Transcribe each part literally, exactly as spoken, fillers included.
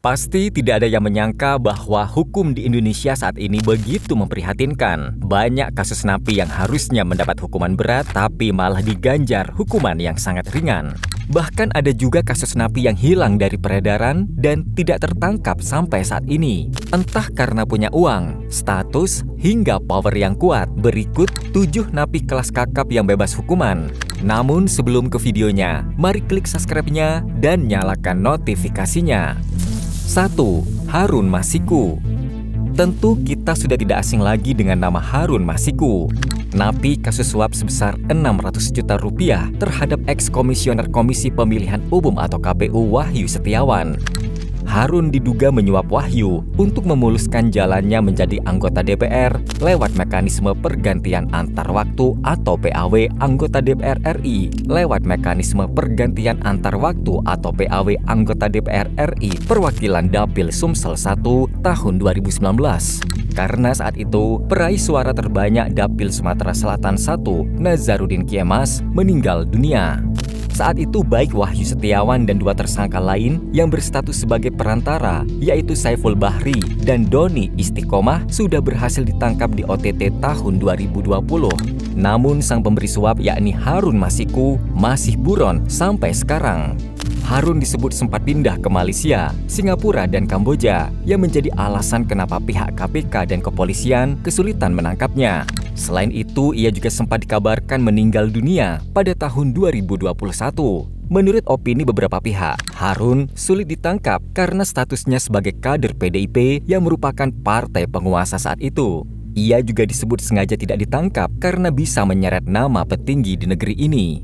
Pasti tidak ada yang menyangka bahwa hukum di Indonesia saat ini begitu memprihatinkan. Banyak kasus napi yang harusnya mendapat hukuman berat tapi malah diganjar hukuman yang sangat ringan. Bahkan ada juga kasus napi yang hilang dari peredaran dan tidak tertangkap sampai saat ini. Entah karena punya uang, status, hingga power yang kuat. Berikut tujuh napi kelas kakap yang bebas hukuman. Namun sebelum ke videonya, mari klik subscribe-nya dan nyalakan notifikasinya. satu. Harun Masiku. Tentu kita sudah tidak asing lagi dengan nama Harun Masiku. Napi kasus suap sebesar enam ratus juta rupiah terhadap eks-komisioner Komisi Pemilihan Umum atau K P U Wahyu Setiawan. Harun diduga menyuap Wahyu untuk memuluskan jalannya menjadi anggota D P R lewat mekanisme pergantian antar waktu atau P A W anggota D P R R I lewat mekanisme pergantian antar waktu atau P A W anggota D P R R I perwakilan Dapil Sumsel satu tahun dua ribu sembilan belas. Karena saat itu peraih suara terbanyak Dapil Sumatera Selatan satu, Nazarudin Kiemas, meninggal dunia. Saat itu baik Wahyu Setiawan dan dua tersangka lain yang berstatus sebagai perantara, yaitu Saiful Bahri dan Doni Istiqomah, sudah berhasil ditangkap di O T T tahun dua ribu dua puluh. Namun sang pemberi suap yakni Harun Masiku masih buron sampai sekarang. Harun disebut sempat pindah ke Malaysia, Singapura, dan Kamboja yang menjadi alasan kenapa pihak K P K dan kepolisian kesulitan menangkapnya. Selain itu, ia juga sempat dikabarkan meninggal dunia pada tahun dua ribu dua puluh satu. Menurut opini beberapa pihak, Harun sulit ditangkap karena statusnya sebagai kader P D I P yang merupakan partai penguasa saat itu. Ia juga disebut sengaja tidak ditangkap karena bisa menyeret nama petinggi di negeri ini.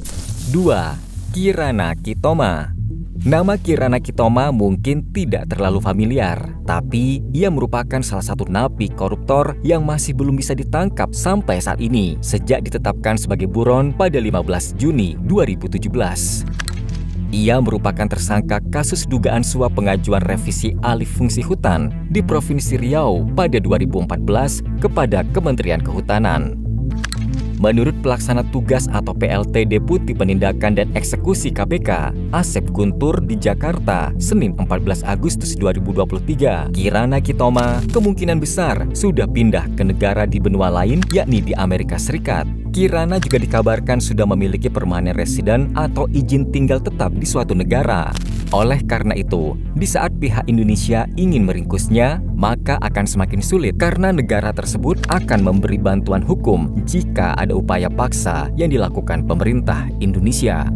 dua. Kirana Kitoma. Nama Kirana Kitoma mungkin tidak terlalu familiar, tapi ia merupakan salah satu napi koruptor yang masih belum bisa ditangkap sampai saat ini sejak ditetapkan sebagai buron pada lima belas Juni dua ribu tujuh belas. Ia merupakan tersangka kasus dugaan suap pengajuan revisi alih fungsi hutan di Provinsi Riau pada dua ribu empat belas kepada Kementerian Kehutanan. Menurut pelaksana tugas atau P L T Deputi Penindakan dan Eksekusi K P K, Asep Guntur di Jakarta, Senin empat belas Agustus dua ribu dua puluh tiga, Kirana Kitoma kemungkinan besar sudah pindah ke negara di benua lain, yakni di Amerika Serikat. Kirana juga dikabarkan sudah memiliki permanent resident atau izin tinggal tetap di suatu negara. Oleh karena itu, di saat pihak Indonesia ingin meringkusnya, maka akan semakin sulit karena negara tersebut akan memberi bantuan hukum jika ada upaya paksa yang dilakukan pemerintah Indonesia.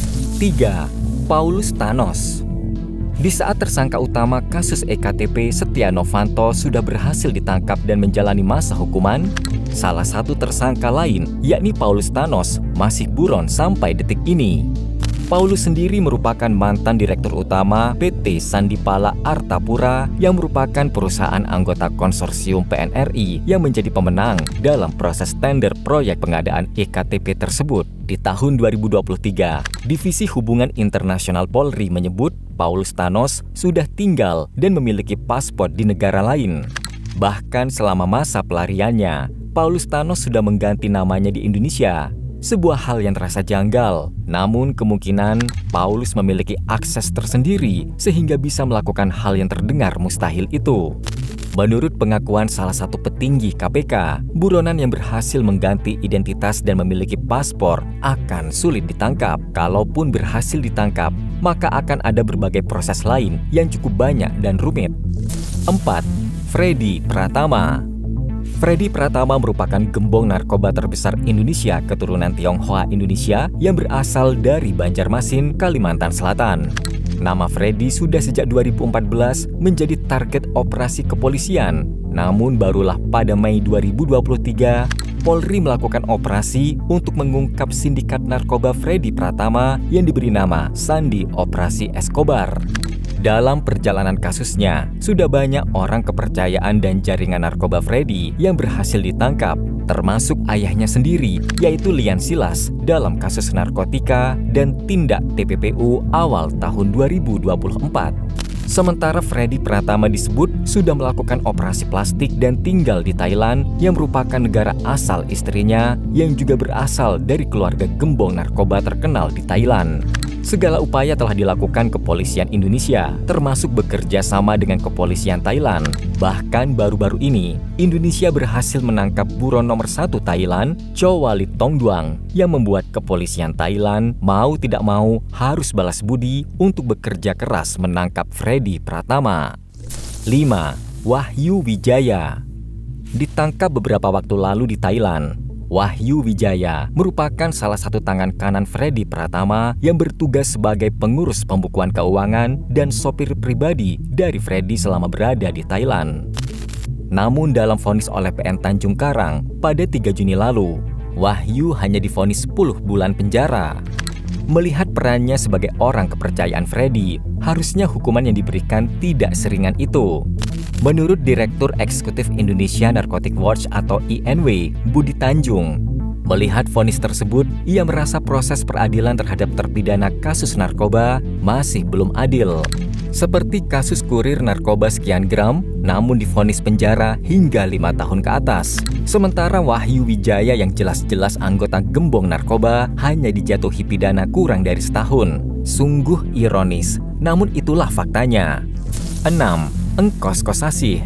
tiga. Paulus Thanos. Di saat tersangka utama kasus E K T P Setia Novanto sudah berhasil ditangkap dan menjalani masa hukuman, salah satu tersangka lain, yakni Paulus Thanos, masih buron sampai detik ini. Paulus sendiri merupakan mantan direktur utama P T Sandipala Artapura yang merupakan perusahaan anggota konsorsium P N R I yang menjadi pemenang dalam proses tender proyek pengadaan E K T P tersebut. Di tahun dua ribu dua puluh tiga, Divisi Hubungan Internasional Polri menyebut Paulus Thanos sudah tinggal dan memiliki paspor di negara lain. Bahkan selama masa pelariannya, Paulus Thanos sudah mengganti namanya di Indonesia. Sebuah hal yang terasa janggal, namun kemungkinan Paulus memiliki akses tersendiri sehingga bisa melakukan hal yang terdengar mustahil itu. Menurut pengakuan salah satu petinggi K P K, buronan yang berhasil mengganti identitas dan memiliki paspor akan sulit ditangkap. Kalaupun berhasil ditangkap, maka akan ada berbagai proses lain yang cukup banyak dan rumit. empat. Freddy Pratama. Freddy Pratama merupakan gembong narkoba terbesar Indonesia keturunan Tionghoa Indonesia yang berasal dari Banjarmasin, Kalimantan Selatan. Nama Freddy sudah sejak dua ribu empat belas menjadi target operasi kepolisian. Namun barulah pada Mei dua ribu dua puluh tiga, Polri melakukan operasi untuk mengungkap sindikat narkoba Freddy Pratama yang diberi nama Sandi Operasi Escobar. Dalam perjalanan kasusnya, sudah banyak orang kepercayaan dan jaringan narkoba Freddy yang berhasil ditangkap, termasuk ayahnya sendiri, yaitu Lian Silas, dalam kasus narkotika dan tindak T P P U awal tahun dua ribu dua puluh empat. Sementara Freddy Pratama disebut sudah melakukan operasi plastik dan tinggal di Thailand yang merupakan negara asal istrinya yang juga berasal dari keluarga gembong narkoba terkenal di Thailand. Segala upaya telah dilakukan kepolisian Indonesia, termasuk bekerja sama dengan kepolisian Thailand. Bahkan baru-baru ini, Indonesia berhasil menangkap buron nomor satu Thailand, Chowalit Tongduang, yang membuat kepolisian Thailand mau tidak mau harus balas budi untuk bekerja keras menangkap Freddy Pratama. lima. Wahyu Wijaya. Ditangkap beberapa waktu lalu di Thailand, Wahyu Wijaya merupakan salah satu tangan kanan Freddy Pratama yang bertugas sebagai pengurus pembukuan keuangan dan sopir pribadi dari Freddy selama berada di Thailand. Namun dalam vonis oleh P N Tanjung Karang pada tiga Juni lalu, Wahyu hanya divonis sepuluh bulan penjara. Melihat perannya sebagai orang kepercayaan Freddy, harusnya hukuman yang diberikan tidak seringan itu. Menurut Direktur Eksekutif Indonesia Narcotic Watch atau I N W, Budi Tanjung, melihat vonis tersebut, ia merasa proses peradilan terhadap terpidana kasus narkoba masih belum adil. Seperti kasus kurir narkoba sekian gram, namun divonis penjara hingga lima tahun ke atas. Sementara Wahyu Wijaya yang jelas-jelas anggota gembong narkoba hanya dijatuhi pidana kurang dari setahun. Sungguh ironis, namun itulah faktanya. enam. Engkos Kosasih.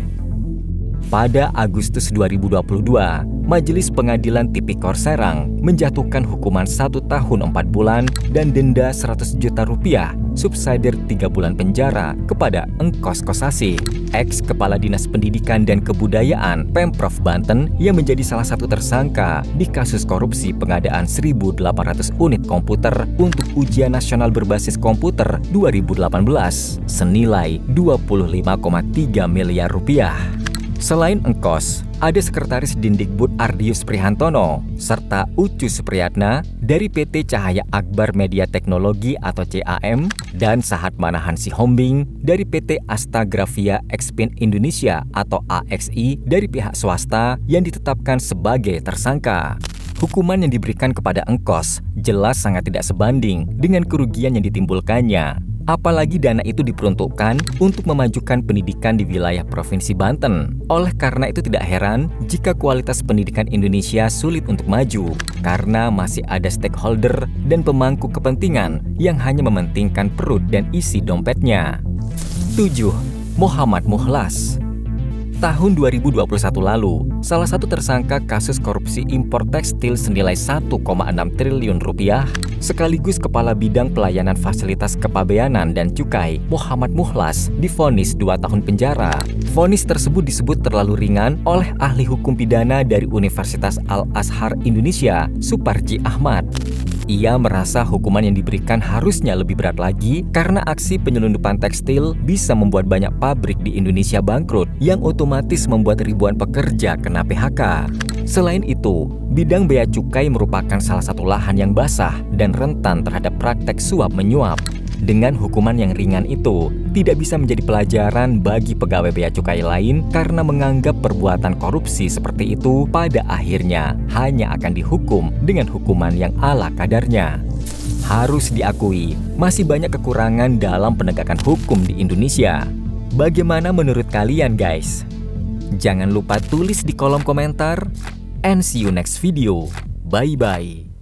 Pada Agustus dua ribu dua puluh dua, Majelis Pengadilan Tipikor Serang menjatuhkan hukuman satu tahun empat bulan dan denda seratus juta rupiah, subsidiar tiga bulan penjara kepada Engkos Kosasih, ex-Kepala Dinas Pendidikan dan Kebudayaan Pemprov Banten yang menjadi salah satu tersangka di kasus korupsi pengadaan seribu delapan ratus unit komputer untuk ujian nasional berbasis komputer dua ribu delapan belas senilai dua puluh lima koma tiga miliar rupiah. Selain Engkos, ada Sekretaris Dindikbud Ardius Prihantono, serta Ucu Supriyatna dari P T Cahaya Akbar Media Teknologi atau C A M, dan Sahat Manahan Sihombing dari P T Astagrafia Expin Indonesia atau A X I dari pihak swasta yang ditetapkan sebagai tersangka. Hukuman yang diberikan kepada Engkos jelas sangat tidak sebanding dengan kerugian yang ditimbulkannya. Apalagi dana itu diperuntukkan untuk memajukan pendidikan di wilayah Provinsi Banten. Oleh karena itu tidak heran jika kualitas pendidikan Indonesia sulit untuk maju, karena masih ada stakeholder dan pemangku kepentingan yang hanya mementingkan perut dan isi dompetnya. tujuh. Muhammad Mukhlas. Tahun dua ribu dua puluh satu lalu, salah satu tersangka kasus korupsi impor tekstil senilai satu koma enam triliun rupiah, sekaligus Kepala Bidang Pelayanan Fasilitas Kepabeanan dan Cukai, Muhammad Mukhlas, divonis dua tahun penjara. Vonis tersebut disebut terlalu ringan oleh ahli hukum pidana dari Universitas Al-Azhar Indonesia, Suparji Ahmad. Ia merasa hukuman yang diberikan harusnya lebih berat lagi karena aksi penyelundupan tekstil bisa membuat banyak pabrik di Indonesia bangkrut yang otomatis membuat ribuan pekerja kena P H K. Selain itu, bidang bea cukai merupakan salah satu lahan yang basah dan rentan terhadap praktek suap-menyuap. Dengan hukuman yang ringan itu, tidak bisa menjadi pelajaran bagi pegawai bea cukai lain karena menganggap perbuatan korupsi seperti itu pada akhirnya hanya akan dihukum dengan hukuman yang ala kadarnya. Harus diakui, masih banyak kekurangan dalam penegakan hukum di Indonesia. Bagaimana menurut kalian, guys? Jangan lupa tulis di kolom komentar. And see you next video. Bye-bye.